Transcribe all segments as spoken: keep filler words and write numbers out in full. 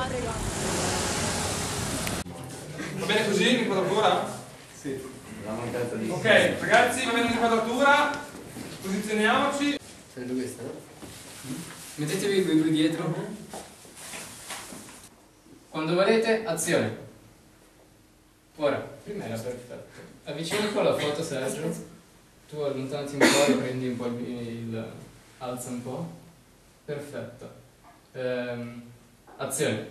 Va bene così l'inquadratura? Sì. La mancanza di... Ok, ragazzi, va bene l'inquadratura. Posizioniamoci. Prendo questa, no? Mettetevi voi due dietro. Quando volete, azione. Ora, prima era perfetto. Avvicini con la foto, Sergio. Tu allontanati un po' e prendi un po' il, il... alza un po'. Perfetto. Ehm, azione.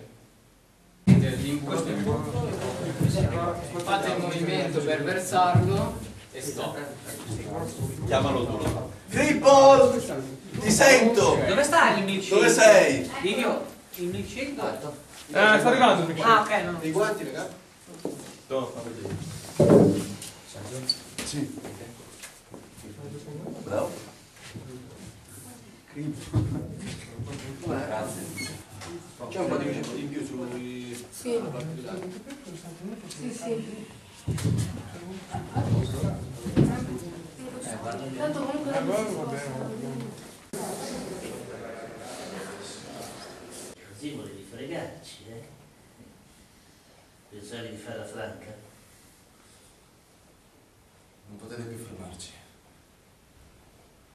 Fate il movimento per versarlo e stop. Chiamalo tu. Cripple! Ti sento! Dove sta il milkshake? Dove sei? Livio, il milkshake dove? Eh, sta arrivando il Ah, ok, no. I guanti, raga? No, fa vedere. Sì. Bravo. Grazie. C'è un po' di luce in più sui... Sì. Sì, sì. Tanto comunque non si sposta. Così volevi fregarci, eh? Pensavi di fare la franca?